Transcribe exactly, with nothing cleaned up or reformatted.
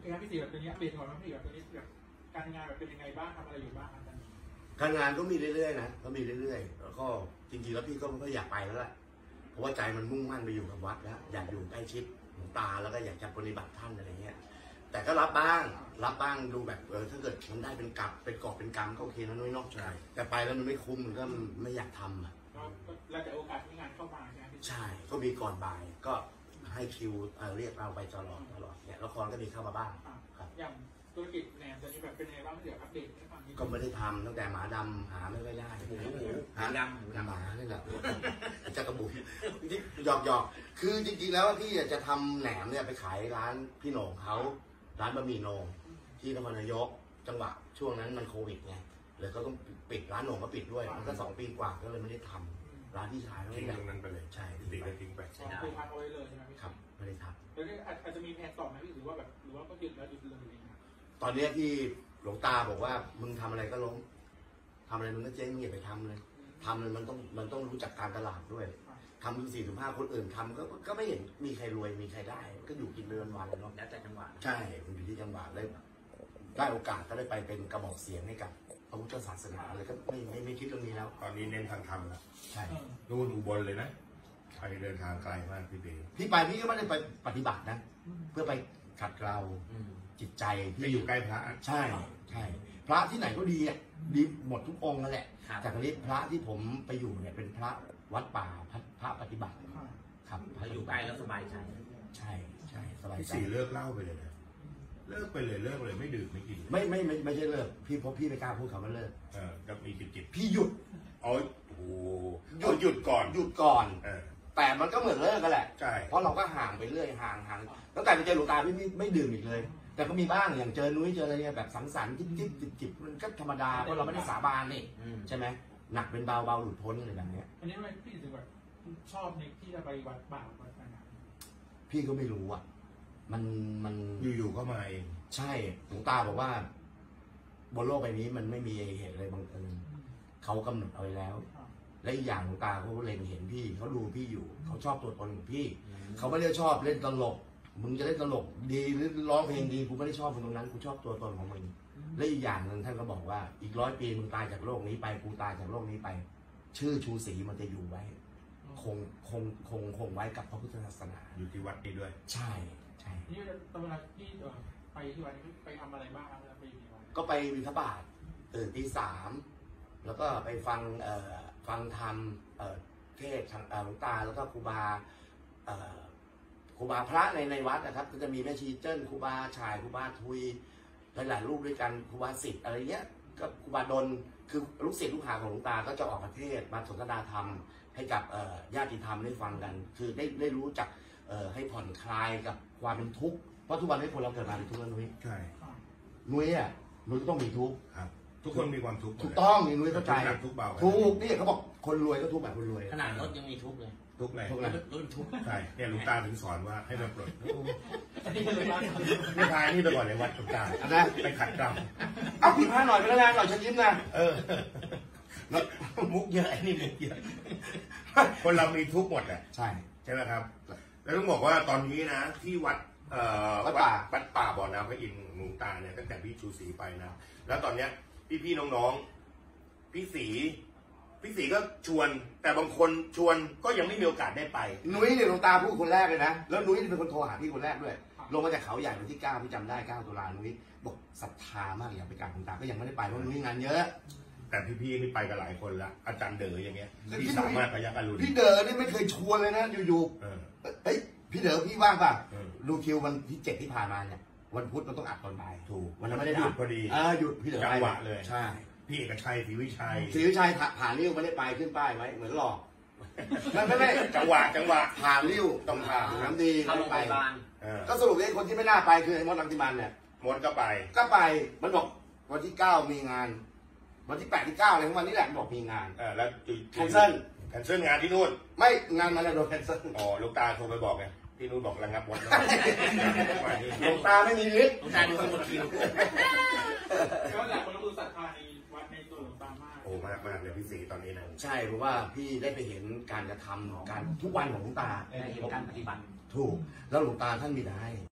เคครับพี่สีแบบตัวนี้อัปเดตก่อนว่าพี่แบบตัวนี้แบบการงานแบบเป็นยังไงบ้างทำอะไรอยู่บ้างครับตอนนี้การงานก็มีเรื่อยๆนะก็มีเรื่อยๆแล้วก็จริงๆแล้วพี่ก็ไม่ค่อยอยากไปแล้วแหละเพราะว่าใจมันมุ่งมั่นไปอยู่กับวัดแล้วอยากอยู่ใกล้ชิดหลวงตาแล้วก็อยากจะปฏิบัติท่านอะไรเงี้ยแต่ก็รับบ้างรับบ้างดูแบบเออถ้าเกิดมันได้เป็นกับเป็นกอบเป็นกรรมก็โอเคนะน้อยนอกใจแต่ไปแล้วมันไม่คุ้มมันก็ไม่อยากทำอ่ะแล้วแต่โอกาสที่งานเข้ามาใช่ไหมใช่ก็มีก่อนบ่ายก็ให้คิวเรียกเราไปตลอดตลอดเนี่ยละครก็มีเข้ามาบ้างครับอย่างธุรกิจแหนมตอนนี้แบบเป็นยังไงบ้างเดี๋ยวอัปเดตให้ฟังนิดนึงก็ไม่ได้ทำตั้งแต่หมาดำหาไม่ค่อยได้หาดำหมานี่แหละจะกระบุกหยอกหยอกคือจริงๆแล้วพี่จะทำแหนมเนี่ยไปขายร้านพี่โหน่งเขาร้านบะหมี่โหน่งที่นครนายกจังหวะช่วงนั้นมันโควิดไงเลยก็ต้องปิดร้านโหน่งก็ปิดด้วยมันก็สองปีกว่าก็เลยไม่ได้ทำร้านที่ชายทิ้งตรงนั้นไปเลยใช่ทิ้งไปทิ้งไปคือทำเอาไว้เลยใช่ไหมพี่ครับไม่ได้ทำแล้วอาจจะมีแผนต่อไหมพี่หรือว่าแบบหรือว่าก็หยุดแล้วหยุดเลยตอนนี้ที่หลวงตาบอกว่ามึงทำอะไรก็ล้มทำอะไรมึงก็เจ๊งมึงอย่าไปทำเลยทำเลยมันต้องมันต้องรู้จักการตลาดด้วยทำถึงสี่ถึงห้าคนอื่นทำก็ก็ไม่เห็นมีใครรวยมีใครได้ก็อยู่กินเดือนวันเนาะแล้วแต่จังหวะใช่มันอยู่ที่จังหวะเลยได้โอกาสก็ได้ไปเป็นกระบอกเสียงให้กับพระพุทธศาสนาเลยก็ไม่ไม่ไม่คิดเรื่องนี้แล้วตอนนี้เน้นทางธรรมแล้วใช่นู่นอุบลเลยนะไปเดินทางไกลมากพี่เบย์พี่ไปพี่ก็ไม่ได้ไปปฏิบัตินะเพื่อไปขัดเกลาจิตใจพี่อยู่ใกล้พระใช่ใช่พระที่ไหนก็ดีอ่ะดีหมดทุกองค์นั่นแหละแต่คราวนี้พระที่ผมไปอยู่เนี่ยเป็นพระวัดป่าพระปฏิบัติครับพระอยู่ใกล้แล้วสบายใจใช่ใช่สบายใจพี่สี่เลิกเล่าไปเลยนะเลิกไปเลยเลิกเลยไม่ดื่มไม่กินไม่ไม่ไม่ไม่ใช่เลิกพี่เพราะพี่ไม่กล้าพูดคำว่าเลิกเออกับมีจิตจิตพี่หยุดอ๋อโอ้หยุดหยุดก่อนหยุดก่อนเออแต่มันก็เหมือนเลิกกันแหละใช่เพราะเราก็ห่างไปเรื่อยห่างห่างแล้วแต่ไปเจอหลวงตาพี่ไม่ไม่ดื่มอีกเลยแต่ก็มีบ้างอย่างเจอนุ้ยเจออะไรเนี่ยแบบสังสรรค์จิ๊บจิ๊บจิบจิบมันก็ธรรมดาเพราะเราไม่ได้สาบานนี่ใช่ไหมหนักเป็นเบาเบาหลุดพ้นอะไรแบบนี้อันนี้ทำไมพี่ถึงแบบชอบในที่จะไปวัดป่าวัดอะไรพี่ก็ไม่รู้อ่ะมันมันอยู่ๆก็มาเองใช่หลวงตาบอกว่าบนโลกใบนี้มันไม่มีเหตุอะไรบังเอิญเขากำหนดเอาไว้แล้วและอีกอย่างหลวงตาเขาเล็งเห็นพี่เขาดูพี่อยู่เขาชอบตัวตนของพี่เขาไม่ได้ชอบเล่นตลกมึงจะเล่นตลกดีหรือร้องเพลงดีกูไม่ได้ชอบมึงตรงนั้นกูชอบตัวตนของมึงและอีกอย่างหนึ่งท่านก็บอกว่าอีกร้อยปีมึงตายจากโลกนี้ไปกูตายจากโลกนี้ไปชื่อชูศรีมันจะอยู่ไว้คงคงคงคงไว้กับพระพุทธศาสนาอยู่ที่วัดนี้ด้วยใช่ใช่นี่ตอนเวลาที่ไปที่วัดนี้ไปทำอะไรบ้างครับไปที่วัดก็ไปบิณฑบาตตื่นตีสามแล้วก็ไปฟังเอ่อฟังธรรมเอ่อเทศน์หลวงตาแล้วก็ครูบาเอ่อครูบาพระในในวัดนะครับก็จะมีแม่ชีเจิ้นครูบาชายครูบาทุยหลายๆรูปด้วยกันครูบาศิษย์อะไรเงี้ยก็ครูบาดลคือลูกศิษย์ลูกหาของหลวงตาก็จะออกประเทศมาสนทนาธรรมให้กับญาติธรรมได้ฟังกันคือได้ได้รู้จักให้ผ่อนคลายกับความเป็นทุกข์เพราะทุกวันนี้คนเราเกิดมาเป็นทุกข์แล้วนุ้ยใช่นุ้ยอ่ะนุ้ยต้องมีทุกข์ครับทุกคนมีความทุกข์ถูกต้องนุ้ยเข้าใจทุกข์เบาทุกข์นี่เขาบอกคนรวยก็ทุกข์แบบคนรวยขนาดรถยังมีทุกข์เลยทุกข์อะไรรุ่นทุกข์ใช่เนี่ยหลวงตาถึงสอนว่าให้มาปลดนี่เลยบ้างนี่พายนี่ไปก่อนเลยวัดหลวงตานะไปขัดกรรมเอาผิดพลาดหน่อยไปแล้วนะหน่อยฉันยิ้มนะเออมุกเยอะไอ้นี่มุกเยอะคนเรามีทุกข์หมดแหละใช่ใช่ไหมครับแล้วต้องบอกว่าตอนนี้นะที่วัดวัดป่าวัดป่าบ่อน้ำพระอินทร์หลวงตาเนี่ยตั้งแต่พี่ชูศรีไปนะแล้วตอนเนี้ยพี่พี่น้องๆพี่ศรีพี่ศรีก็ชวนแต่บางคนชวนก็ยังไม่มีโอกาสได้ไปนุ้ยเนี่ยหลวงตาพูดคนแรกเลยนะแล้วนุ้ยเป็นคนโทรหาพี่คนแรกด้วยลงมาจากเขาใหญ่วันที่เก้าพี่จำได้เก้าตุลานุ้ยบอกศรัทธามากอยากไปกราบหลวงตาก็ยังไม่ได้ไปเพราะนุ้ยงานเยอะแต่พี่ๆนี่ไปกันหลายคนละอาจารย์เด๋ออย่างเงี้ยพี่สามารถพยักอรุณพี่เด๋อนี่ไม่เคยชวนเลยนะอยู่ๆเฮ้ยพี่เด๋อพี่ว่างป่ะดูคิววันที่เจ็ดที่ผ่านมาเนี่ยวันพุธมันต้องอัดตอนบ่ายถูกวันนั้นไม่ได้หยุดพอดีอ่าหยุดพี่เด๋อจังหวะเลยใช่พี่เอกชัยศรีวิชัยศรีวิชัยผ่านริ้วไม่ได้ไปขึ้นป้ายไว้เหมือนหลอกไม่ไม่จังหวะจังหวะผ่านริ้วต้องผ่านน้ำดีไม่ไปก็สรุปเลยคนที่ไม่น่าไปคือไอ้มดรังสิมันเนี่ยมดก็ไปก็ไปมันบอกวันที่เก้ามีงานวันที่แปดที่เก้าอะไรของวันนี้แหละบอกมีงานเออแล้วแคนเซิลแคนเซิลงานที่นู่นไม่งานมาแล้วโดนแคนเซิลอ๋อลูกตาโทรไปบอกไงที่นู่นบอกระงับวัดลูกตาไม่มีฤทธิ์ลูกตาดูสมุดคิวก็หลายคนรู้ศรัทธาในวัดในตัวหลวงตามากโอ้มากมากเลยพี่ศรีตอนนี้นะใช่เพราะว่าพี่ได้ไปเห็นการกระทำการทุกวันของหลวงตาได้เห็นการปฏิบัติถูกแล้วหลวงตาท่านมีได้